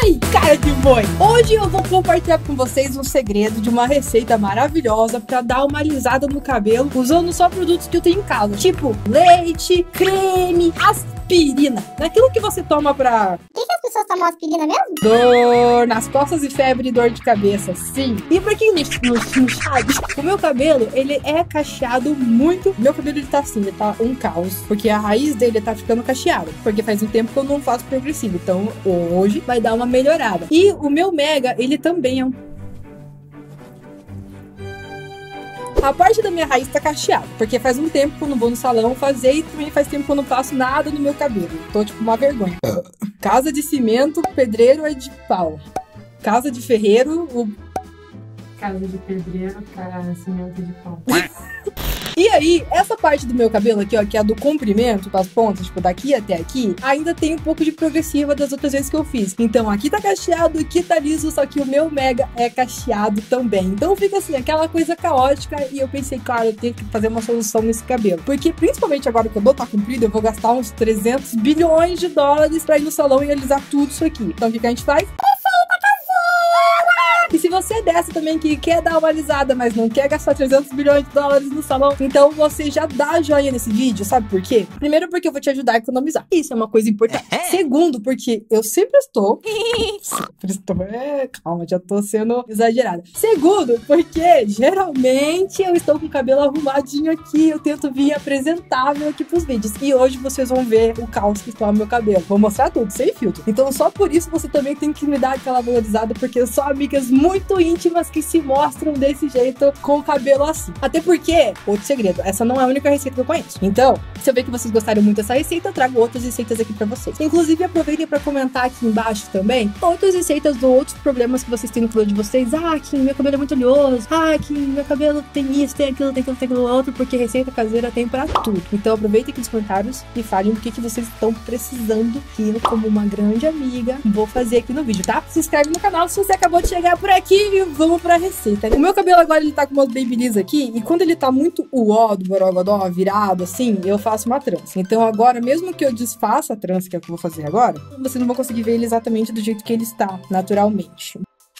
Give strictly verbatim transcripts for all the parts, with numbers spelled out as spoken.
Oi, cara de boi! Hoje eu vou compartilhar com vocês um segredo de uma receita maravilhosa pra dar uma alisada no cabelo usando só produtos que eu tenho em casa, tipo leite, creme, aspirina. Naquilo que você toma pra... Por que as pessoas tomam aspirina mesmo? Dor nas costas e febre e dor de cabeça, sim. E pra quem não, não, não sabe, o meu cabelo, ele é cacheado muito. Meu cabelo, ele tá assim, ele tá um caos, porque a raiz dele tá ficando cacheada, porque faz um tempo que eu não faço progressivo, então hoje vai dar uma melhorada. E o meu mega, ele também é um... A parte da minha raiz tá cacheada, porque faz um tempo que eu não vou no salão fazer e também faz tempo que eu não faço nada no meu cabelo. Tô tipo uma vergonha. Casa de cimento, pedreiro é de pau. Casa de ferreiro, o... Casa de pedreiro, cara, cimento de pau. E aí, essa parte do meu cabelo aqui, ó, que é a do comprimento, das pontas, tipo, daqui até aqui, ainda tem um pouco de progressiva das outras vezes que eu fiz. Então, aqui tá cacheado, aqui tá liso, só que o meu mega é cacheado também. Então, fica assim, aquela coisa caótica, e eu pensei, cara, eu tenho que fazer uma solução nesse cabelo. Porque, principalmente agora que o cabelo tá comprido, eu vou gastar uns trezentos bilhões de dólares pra ir no salão e alisar tudo isso aqui. Então, o que que a gente faz? E se você é dessa também que quer dar uma alisada, mas não quer gastar trezentos bilhões de dólares no salão, então você já dá joinha nesse vídeo, sabe por quê? Primeiro, porque eu vou te ajudar a economizar. Isso é uma coisa importante. Segundo, porque eu sempre estou... sempre estou... É, calma, já tô sendo exagerada. Segundo, porque geralmente eu estou com o cabelo arrumadinho aqui, eu tento vir apresentável aqui pros vídeos. E hoje vocês vão ver o caos que está no meu cabelo. Vou mostrar tudo, sem filtro. Então só por isso você também tem que me dar aquela valorizada, porque só amigas muito íntimas que se mostram desse jeito com o cabelo assim. Até porque, outro segredo, essa não é a única receita que eu conheço. Então, se eu ver que vocês gostaram muito dessa receita, eu trago outras receitas aqui pra vocês. Inclusive, aproveitem pra comentar aqui embaixo também outras receitas ou outros problemas que vocês têm no cabelo de vocês. Ah, que meu cabelo é muito oleoso. Ah, que meu cabelo tem isso, tem aquilo, tem aquilo, tem aquilo outro, porque receita caseira tem pra tudo. Então, aproveitem aqui nos comentários e falem o que, que vocês estão precisando que eu, como uma grande amiga, vou fazer aqui no vídeo, tá? Se inscreve no canal se você acabou de chegar por aqui e vamos pra receita. O meu cabelo agora, ele tá com umas babyliss aqui, e quando ele tá muito uó do borogodó, virado assim, eu faço uma trança. Então agora, mesmo que eu desfaça a trança, que é o que eu vou fazer agora, vocês não vão conseguir ver ele exatamente do jeito que ele está, naturalmente.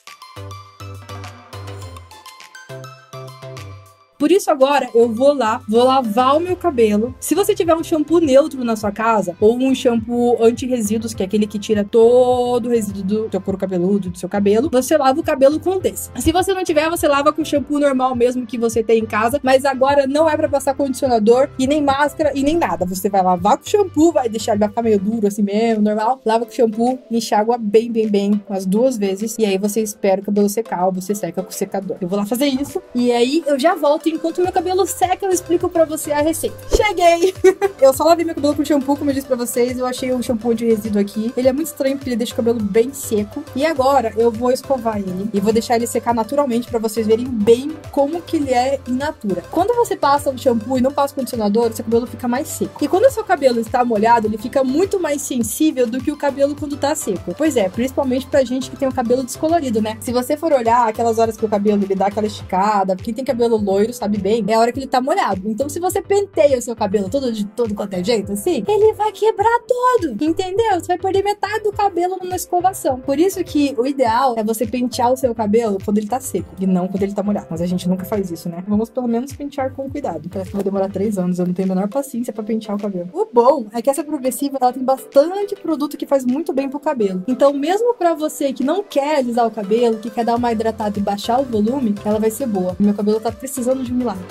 Por isso agora eu vou lá, vou lavar o meu cabelo. Se você tiver um shampoo neutro na sua casa, ou um shampoo anti-resíduos, que é aquele que tira todo o resíduo do seu couro cabeludo, do seu cabelo, você lava o cabelo com desse. Se você não tiver, você lava com shampoo normal mesmo que você tem em casa, mas agora não é pra passar condicionador, e nem máscara, e nem nada. Você vai lavar com shampoo, vai deixar ele vai ficar meio duro assim mesmo, normal. Lava com shampoo, enxágua bem, bem, bem, umas duas vezes, e aí você espera o cabelo secar, ou você seca com o secador. Eu vou lá fazer isso, e aí eu já volto. Enquanto meu cabelo seca, eu explico pra você a receita. Cheguei! Eu só lavei meu cabelo com shampoo, como eu disse pra vocês. Eu achei um shampoo de resíduo aqui. Ele é muito estranho, porque ele deixa o cabelo bem seco. E agora, eu vou escovar ele. E vou deixar ele secar naturalmente, pra vocês verem bem como que ele é in natura. Quando você passa o shampoo e não passa o condicionador, seu cabelo fica mais seco. E quando o seu cabelo está molhado, ele fica muito mais sensível do que o cabelo quando tá seco. Pois é, principalmente pra gente que tem o cabelo descolorido, né? Se você for olhar aquelas horas que o cabelo ele dá aquela esticada, quem tem cabelo loiro sabe bem, é a hora que ele tá molhado. Então, se você penteia o seu cabelo todo de todo quanto é jeito, assim, ele vai quebrar todo, entendeu? Você vai perder metade do cabelo numa escovação. Por isso que o ideal é você pentear o seu cabelo quando ele tá seco, e não quando ele tá molhado. Mas a gente nunca faz isso, né? Vamos pelo menos pentear com cuidado. Parece que vai demorar três anos, eu não tenho a menor paciência pra pentear o cabelo. O bom é que essa progressiva, ela tem bastante produto que faz muito bem pro cabelo. Então, mesmo pra você que não quer alisar o cabelo, que quer dar uma hidratada e baixar o volume, ela vai ser boa. Meu cabelo tá precisando de um milagre.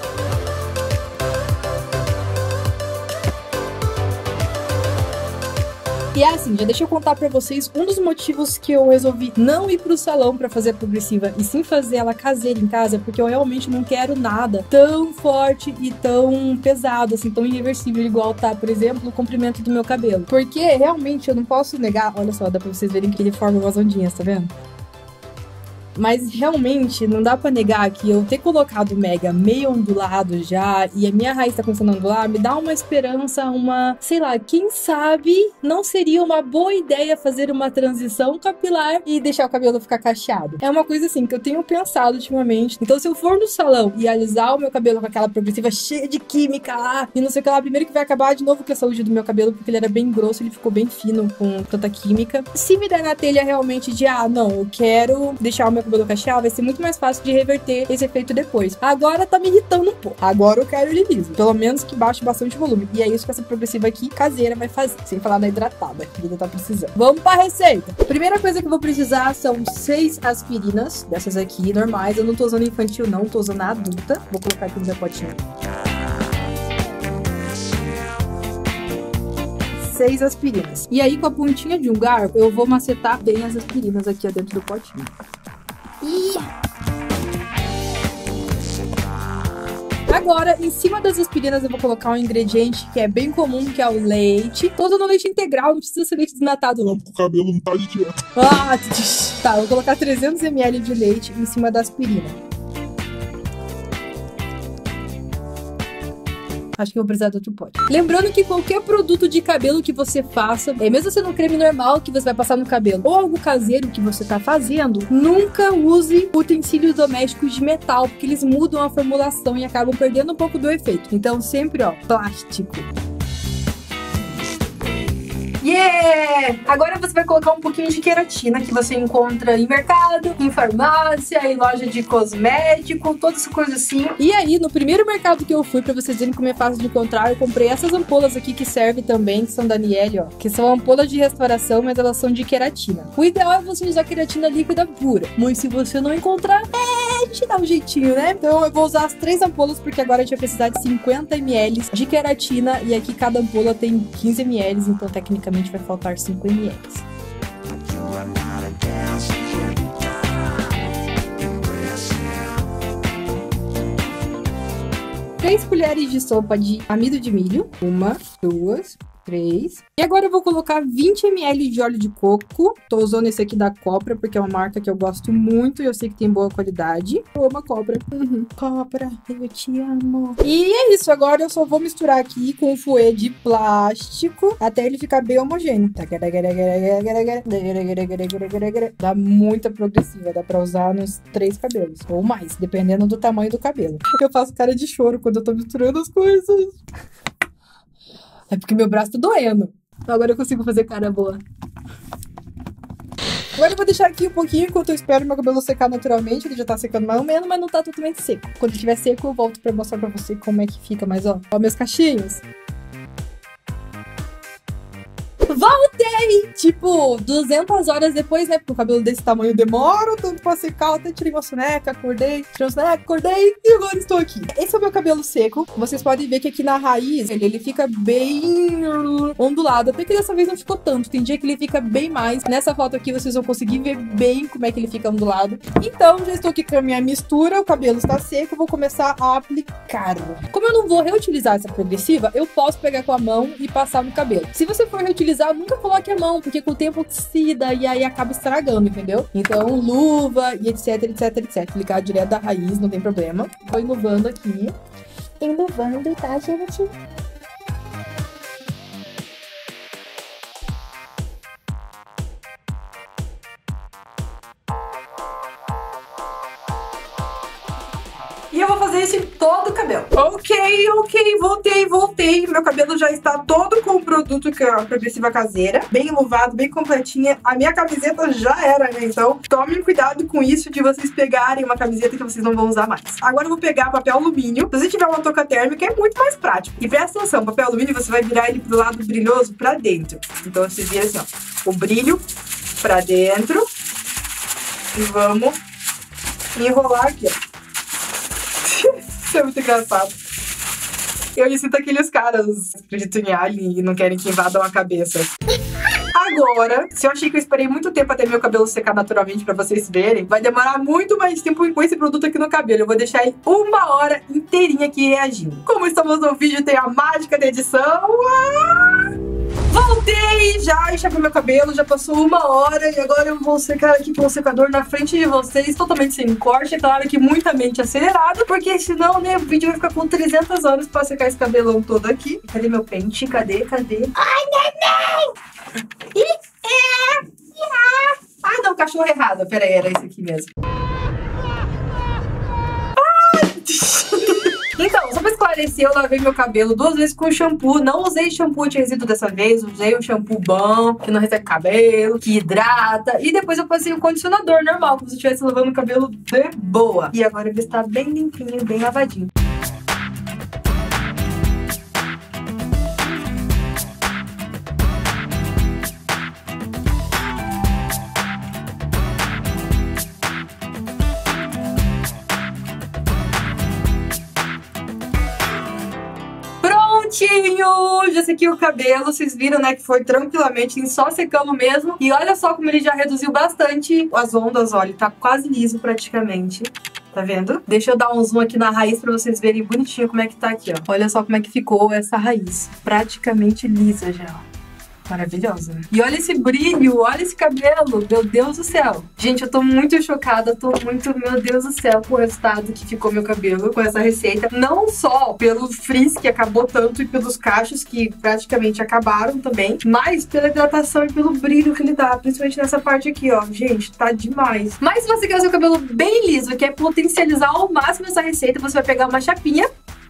E é assim, já deixa eu contar pra vocês um dos motivos que eu resolvi não ir pro salão pra fazer a progressiva e sim fazer ela caseira em casa, porque eu realmente não quero nada tão forte e tão pesado, assim, tão irreversível, igual tá, por exemplo, o comprimento do meu cabelo. Porque realmente eu não posso negar, olha só, dá pra vocês verem que ele forma umas ondinhas, tá vendo? Mas realmente não dá pra negar que eu ter colocado o Mega meio ondulado já e a minha raiz tá começando a ondular, me dá uma esperança, uma, sei lá, quem sabe não seria uma boa ideia fazer uma transição capilar e deixar o cabelo ficar cacheado. É uma coisa assim que eu tenho pensado ultimamente. Então se eu for no salão e alisar o meu cabelo com aquela progressiva cheia de química lá e não sei o que lá, primeiro que vai acabar de novo com a saúde do meu cabelo, porque ele era bem grosso, ele ficou bem fino com tanta química. Se me der na telha realmente de, ah, não, eu quero deixar o meu cabelo cacheado, vai ser muito mais fácil de reverter esse efeito depois. Agora tá me irritando um pouco. Agora eu quero ele liso. Pelo menos que baixe bastante volume. E é isso que essa progressiva aqui caseira vai fazer. Sem falar na hidratada, que ainda tá precisando. Vamos pra receita. Primeira coisa que eu vou precisar são seis aspirinas. Dessas aqui, normais. Eu não tô usando infantil, não. Tô usando a adulta. Vou colocar aqui no meu potinho. Seis aspirinas. E aí, com a pontinha de um garfo, eu vou macetar bem as aspirinas aqui ó, dentro do potinho. E... agora, em cima das aspirinas, eu vou colocar um ingrediente que é bem comum, que é o leite. Tô usando leite integral, não precisa ser leite desnatado, não. O cabelo não tá de dieta. Ah, tá, vou colocar trezentos mililitros de leite em cima da aspirina. Acho que eu vou precisar de outro pote. Lembrando que qualquer produto de cabelo que você faça, é mesmo sendo um creme normal que você vai passar no cabelo, ou algo caseiro que você tá fazendo, nunca use utensílios domésticos de metal, porque eles mudam a formulação e acabam perdendo um pouco do efeito. Então sempre, ó, plástico. Yeah! Agora você vai colocar um pouquinho de queratina que você encontra em mercado, em farmácia, em loja de cosmético, toda essa coisa assim. E aí, no primeiro mercado que eu fui, pra vocês verem como é fácil de encontrar, eu comprei essas ampolas aqui que servem também, que são da Niele, ó. Que são ampolas de restauração, mas elas são de queratina. O ideal é você usar queratina líquida pura. Mas se você não encontrar, é, te dá um jeitinho, né? Então eu vou usar as três ampolas, porque agora a gente vai precisar de cinquenta mililitros de queratina. E aqui cada ampola tem quinze mililitros, então tecnicamente vai faltar cinco mililitros. três colheres de sopa de amido de milho. Uma, duas, três. E agora eu vou colocar vinte mililitros de óleo de coco. Tô usando esse aqui da Copra, porque é uma marca que eu gosto muito e eu sei que tem boa qualidade. Eu amo a Copra. Uhum. Copra, eu te amo. E é isso, agora eu só vou misturar aqui com um fouet de plástico até ele ficar bem homogêneo. Dá muita progressiva, dá pra usar nos três cabelos. Ou mais, dependendo do tamanho do cabelo. Porque eu faço cara de choro quando eu tô misturando as coisas. É porque meu braço tá doendo. Agora eu consigo fazer cara boa. Agora eu vou deixar aqui um pouquinho enquanto eu espero meu cabelo secar naturalmente. Ele já tá secando mais ou menos, mas não tá totalmente seco. Quando estiver seco, eu volto pra mostrar pra você como é que fica. Mas ó, ó meus cachinhos. Voltei! Tipo, duzentas horas depois, né? Porque o cabelo desse tamanho demora tanto pra secar. Eu até tirei uma soneca, acordei, tirei uma soneca, acordei e agora estou aqui. Esse é o meu cabelo seco. Vocês podem ver que aqui na raiz ele, ele fica bem ondulado. Até que dessa vez não ficou tanto. Tem dia que ele fica bem mais. Nessa foto aqui vocês vão conseguir ver bem como é que ele fica ondulado. Então, já estou aqui com a minha mistura. O cabelo está seco. Eu vou começar a aplicar. Como eu não vou reutilizar essa progressiva, eu posso pegar com a mão e passar no cabelo. Se você for reutilizar, nunca coloque a mão, porque com o tempo oxida e aí acaba estragando, entendeu? Então, luva e etc, etc, etc. Aplicar direto da raiz, não tem problema. Vou enluvando aqui. Enluvando, tá, gente? E eu vou fazer isso em todo o cabelo. Ok, ok, voltei, voltei. Meu cabelo já está todo com o produto que é a progressiva caseira. Bem enluvado, bem completinha. A minha camiseta já era, né? Então, tomem cuidado com isso de vocês pegarem uma camiseta que vocês não vão usar mais. Agora eu vou pegar papel alumínio. Se você tiver uma touca térmica, é muito mais prático. E presta atenção, papel alumínio você vai virar ele pro lado brilhoso pra dentro. Então, você vira assim, ó. O brilho pra dentro. E vamos enrolar aqui, ó. Isso é muito engraçado. Eu me sinto aqueles caras que acreditam em alien e não querem que invadam a cabeça. Agora, se eu achei que eu esperei muito tempo até meu cabelo secar naturalmente pra vocês verem, vai demorar muito mais tempo com esse produto aqui no cabelo. Eu vou deixar ele uma hora inteirinha aqui reagindo. Como estamos no vídeo, tem a mágica da edição. Ah! Voltei já, enxaguei meu cabelo, já passou uma hora e agora eu vou secar aqui com o secador na frente de vocês, totalmente sem corte. É claro que muita mente acelerada, porque senão, né, o vídeo vai ficar com trezentas horas pra secar esse cabelão todo aqui. Cadê meu pente? Cadê? Cadê? Ai, neném! Ih, é, é. Ah, não, cachorro errado. Pera aí, era esse aqui mesmo. Então, só pra esclarecer, eu lavei meu cabelo duas vezes com shampoo. Não usei shampoo de resíduo dessa vez. Usei um shampoo bom, que não resseca cabelo, que hidrata. E depois eu passei o condicionador normal, como se eu estivesse lavando o cabelo de boa. E agora ele está bem limpinho, bem lavadinho. Já sequei o cabelo, vocês viram, né, que foi tranquilamente, em só secando mesmo. E olha só como ele já reduziu bastante as ondas, olha, ele tá quase liso praticamente. Tá vendo? Deixa eu dar um zoom aqui na raiz pra vocês verem bonitinho como é que tá aqui, ó. Olha só como é que ficou essa raiz. Praticamente lisa já, ó. Maravilhosa, né? E olha esse brilho, olha esse cabelo, meu Deus do céu. Gente, eu tô muito chocada, tô muito, meu Deus do céu, com o resultado que ficou meu cabelo com essa receita. Não só pelo frizz que acabou tanto e pelos cachos que praticamente acabaram também, mas pela hidratação e pelo brilho que ele dá, principalmente nessa parte aqui, ó. Gente, tá demais. Mas se você quer o seu cabelo bem liso e quer potencializar ao máximo essa receita, você vai pegar uma chapinha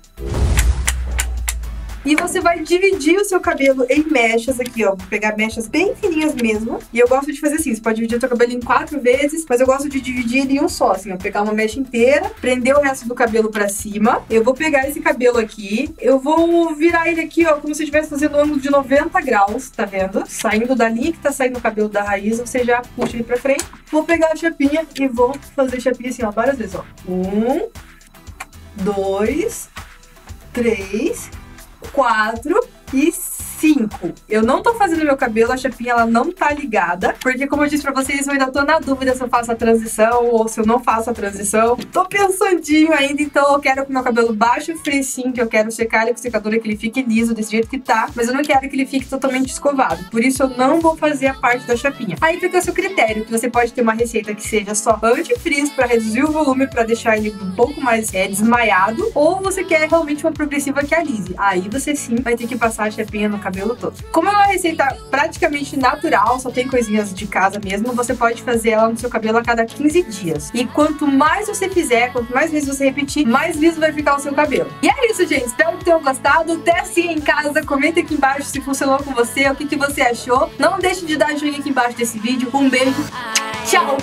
e você vai dividir o seu cabelo em mechas aqui, ó. Vou pegar mechas bem fininhas mesmo. E eu gosto de fazer assim, você pode dividir o seu cabelo em quatro vezes, mas eu gosto de dividir ele em um só, assim, ó. Pegar uma mecha inteira, prender o resto do cabelo pra cima. Eu vou pegar esse cabelo aqui, eu vou virar ele aqui, ó, como se eu estivesse fazendo um ângulo de noventa graus, tá vendo? Saindo da linha que tá saindo o cabelo da raiz, você já puxa ele pra frente. Vou pegar a chapinha e vou fazer chapinha assim, ó, várias vezes, ó. Um, dois, três... quatro e cinco. Eu não tô fazendo meu cabelo, a chapinha ela não tá ligada, porque como eu disse pra vocês, eu ainda tô na dúvida se eu faço a transição ou se eu não faço a transição. Tô pensandinho ainda, então eu quero que meu cabelo baixe o frizz sim, que eu quero secar ele com o secador, que ele fique liso desse jeito que tá, mas eu não quero que ele fique totalmente escovado, por isso eu não vou fazer a parte da chapinha. Aí fica o seu critério, que você pode ter uma receita que seja só anti-frizz pra reduzir o volume, pra deixar ele um pouco mais é, desmaiado, ou você quer realmente uma progressiva que alise. Aí você sim vai ter que passar a chapinha no cabelo todo. Como é uma receita praticamente natural, só tem coisinhas de casa mesmo, você pode fazer ela no seu cabelo a cada quinze dias. E quanto mais você fizer, quanto mais vezes você repetir, mais liso vai ficar o seu cabelo. E é isso, gente. Espero que tenham gostado. Testem em casa, comenta aqui embaixo se funcionou com você, o que, que você achou. Não deixe de dar joinha aqui embaixo desse vídeo. Um beijo. Tchau!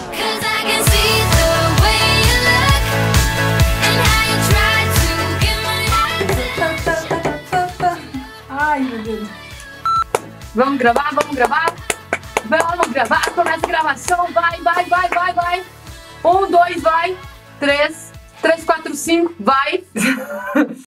Ai, meu Deus. Vamos gravar, vamos gravar. Vamos gravar, começa a gravação. Vai, vai, vai, vai, vai. Um, dois, vai. Três, três, quatro, cinco, vai.